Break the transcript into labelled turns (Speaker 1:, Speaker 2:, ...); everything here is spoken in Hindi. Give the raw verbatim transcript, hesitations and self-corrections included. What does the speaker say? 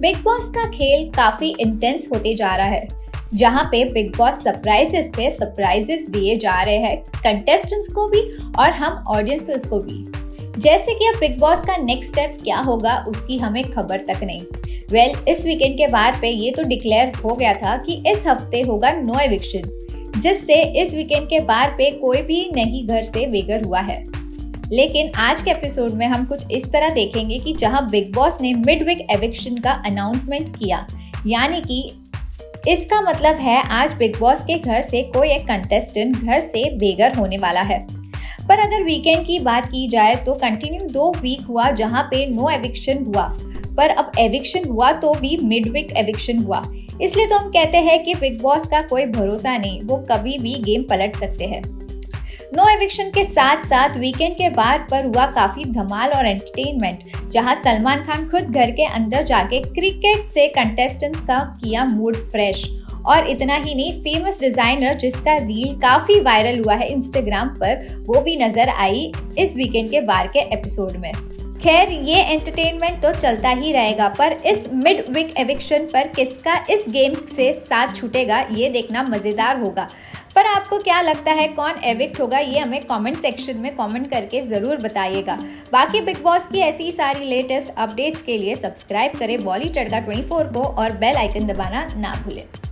Speaker 1: बिग बॉस का खेल काफी इंटेंस होते जा रहा है, जहां पे बिग बॉस सरप्राइजेस पे सरप्राइजेस दिए जा रहे हैं कंटेस्टेंट्स को भी और हम ऑडियंसेस को भी। जैसे कि अब बिग बॉस का नेक्स्ट स्टेप क्या होगा उसकी हमें खबर तक नहीं। वेल well, इस वीकेंड के बाद पे ये तो डिक्लेयर हो गया था कि इस हफ्ते होगा नो एविक्शन, जिससे इस वीकेंड के बाद पे कोई भी नहीं घर से बेघर हुआ है। लेकिन आज के एपिसोड में हम कुछ इस तरह देखेंगे कि जहां बिग बॉस ने मिड वीक एविक्शन का अनाउंसमेंट किया, यानी कि इसका मतलब है आज बिग बॉस के घर से कोई एक कंटेस्टेंट घर से बेघर होने वाला है। पर अगर वीकेंड की बात की जाए तो कंटिन्यू दो वीक हुआ जहां पे नो एविक्शन हुआ, पर अब एविक्शन हुआ तो भी मिड वीक एविक्शन हुआ। इसलिए तो हम कहते हैं कि बिग बॉस का कोई भरोसा नहीं, वो कभी भी गेम पलट सकते हैं। नो एविक्शन के साथ साथ वीकेंड के बाद पर हुआ काफी धमाल और एंटरटेनमेंट, जहां सलमान खान खुद घर के अंदर जाके क्रिकेट से कंटेस्टेंट्स का किया मूड फ्रेश। और इतना ही नहीं, फेमस डिजाइनर जिसका रील काफी वायरल हुआ है इंस्टाग्राम पर, वो भी नजर आई इस वीकेंड के बार के एपिसोड में। खैर, ये एंटरटेनमेंट तो चलता ही रहेगा, पर इस मिड वीक एविक्शन पर किसका इस गेम से साथ छूटेगा ये देखना मजेदार होगा। पर आपको क्या लगता है, कौन एविक्ट होगा, ये हमें कमेंट सेक्शन में कमेंट करके ज़रूर बताइएगा। बाकी बिग बॉस की ऐसी सारी लेटेस्ट अपडेट्स के लिए सब्सक्राइब करें बॉली तड़का चौबीस को और बेल आइकन दबाना ना भूलें।